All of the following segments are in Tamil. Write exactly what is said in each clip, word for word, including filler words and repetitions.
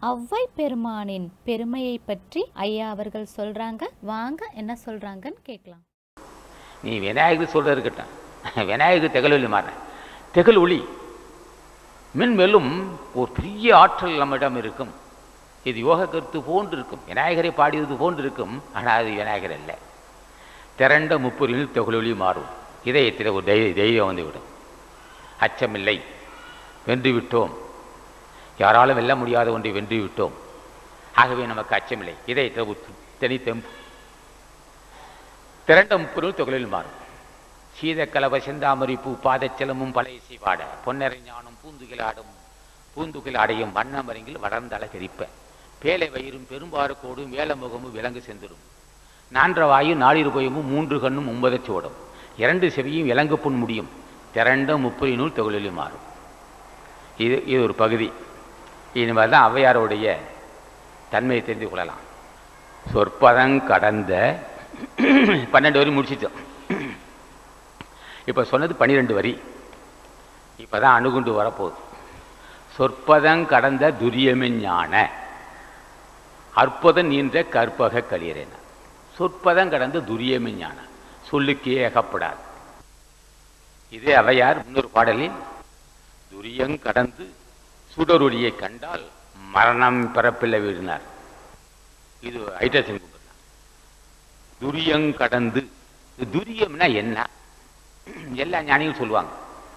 ஔவை பெருமானின் பெருமையை பற்றி ஐயா அவர்கள் சொல்றாங்க. வாங்க என்ன சொல்றாங்கன்னு கேட்கலாம். நீ விநாயகர் சொல்றது இருக்கட்டும். விநாயகர் திகழொலி மாற திகழ் ஒளி மென்மேலும் ஒரு பெரிய ஆற்றல் நம்மிடம் இருக்கும். இது யோக கருத்து போன்று இருக்கும். விநாயகரை பாடியது போன்று இருக்கும். ஆனால் அது விநாயகர் அல்ல. திரண்ட முப்பொருளில் திகழொலி மாறும். இதயத்தில் ஒரு தைரிய தைரியம் வந்துவிடும். அச்சமில்லை, வென்றுவிட்டோம், யாராலும் வெல்ல முடியாத ஒன்றை வென்று விட்டோம். ஆகவே நமக்கு அச்சமில்லை. இதயத்தில் தனி தெம்பு. திரண்ட முப்பொருள் தொகலில் மாறும். சீதக்கலவ செந்தாமரி பூ பாதச்சலமும் பழைய செய்வாட பொன்னரை ஞானம் பூந்துகிலாடும் பூந்துகில் அடையும் வண்ணமரங்கில் வளர்ந்த அழகரிப்ப பேலை வயிறும் பெரும்பாறுக்கோடும் வேலமுகமும் விலங்கு செந்திரும் நான்ற வாயும் நாளிருபயமும் மூன்று கண்ணும் மும்பதச்சோடும் இரண்டு செவியும் இலங்கு புண் முடியும் திரண்ட முப்பொரு நூல் தொகலில் மாறும். இது இது ஒரு பகுதி. இது மாதிரி தான் ஔவையாருடைய தன்மையை தெரிந்து கொள்ளலாம். சொற்பதங் கடந்த பன்னெண்டு வரி முடிச்சிட்டோம். இப்போ சொன்னது பன்னிரெண்டு வரி. இப்போ தான் அணுகுண்டு வரப்போகுது. சொற்பதங் கடந்த துரியமெஞ்ஞான அற்புதம் நீன்ற கற்பக களியறேன. சொற்பதம் கடந்த துரியமெஞ்ஞான சொல்லுக்கே அகப்படாது. இதே ஔவையார் இன்னொரு பாடலில் துரியங் கடந்து சுடரொளியை கண்டால் மரணம் பிறப்பில்லை வீடினார். இது ஐட்டசிங். துரியங் கடந்து துரியம்னா என்ன? எல்லா ஞானியும் சொல்லுவாங்க.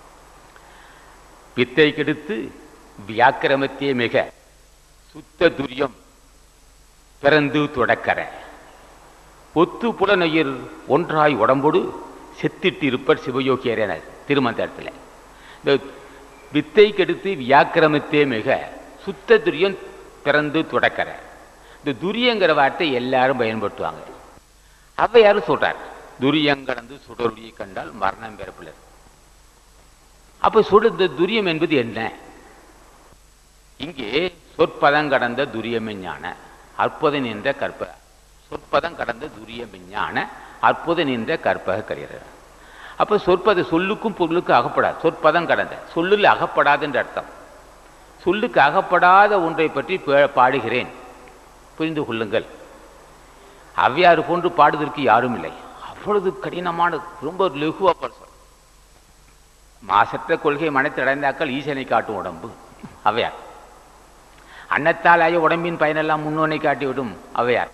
வித்தை கெடுத்து வியாக்கிரமத்தே மிக சுத்த துரியம் பிறந்து தொடக்கற ஒத்து புலனொயிர் ஒன்றாய் உடம்போடு செத்திட்டு இருப்பர் சிவயோகியர் என திருமந்திரத்தில். இந்த வித்தை கெடுத்து வியாக்கிரமத்தே மிக சுத்த துரியம் பிறந்து தொடக்கற இந்த துரியங்கிற வார்த்தை எல்லாரும் பயன்படுத்துவாங்க. ஔவையாரும் சொல்றார் துரியங்கடந்து சுடரொளியை கண்டால் மரணம் பிறப்பில்லை. அப்ப சுட இந்த துரியம் என்பது என்ன? இங்கே சொற்பதம் கடந்த துரியமெஞ்ஞான அற்புதம் நின்ற கற்பக சொற்பதம் கடந்த துரியமெஞ்ஞான அற்புதம் நின்ற கற்பக கரியர். அப்ப சொற்பத சொல்லுக்கும் பொருளுக்கும் அகப்படாது. சொற்பதம் கடந்த சொல்லில் அகப்படாது என்ற அர்த்தம். சொல்லுக்கு அகப்படாத ஒன்றை பற்றி பாடுகிறேன், புரிந்து கொள்ளுங்கள். ஔவையாறு போன்று பாடுவதற்கு யாரும் இல்லை. அவ்வளவு கடினமான ரொம்ப லெகுவா சொல்ற மாசற்ற கொள்கை மனத்தை அடைந்தாக்கள் ஈசனை காட்டும் உடம்பு ஔவையார். அன்னத்தால் ஆய உடம்பின் பயனெல்லாம் முன்னோனை காட்டிவிடும் ஔவையார்.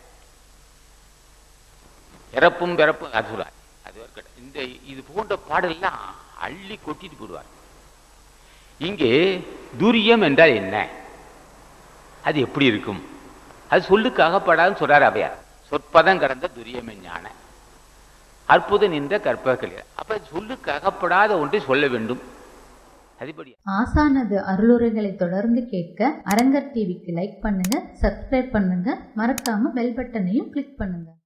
இறப்பும் பிறப்பும் அதுவார். அது இந்த இது போன்ற பாடெல்லாம் அள்ளி கொட்டிட்டு போடுவார். இங்கே துரியம் என்றால் என்ன? அது எப்படி இருக்கும்? அது சொல்லுக்கு அகப்படாதுன்னு சொல்றார் ஔவையார். சொற்பதம் கடந்த துரியமெஞ்ஞான அற்புதம் நின்ற கற்பக களியர். அப்ப சொல்லுக்கு அகப்படாத ஒன்றை சொல்ல வேண்டும். அதுபடி ஆசானது அருளுரைகளை தொடர்ந்து கேட்க அரங்கர் டிவிக்கு லைக் பண்ணுங்க, சப்ஸ்கிரைப் பண்ணுங்க, மறக்காம பெல் பட்டனையும் கிளிக் பண்ணுங்க.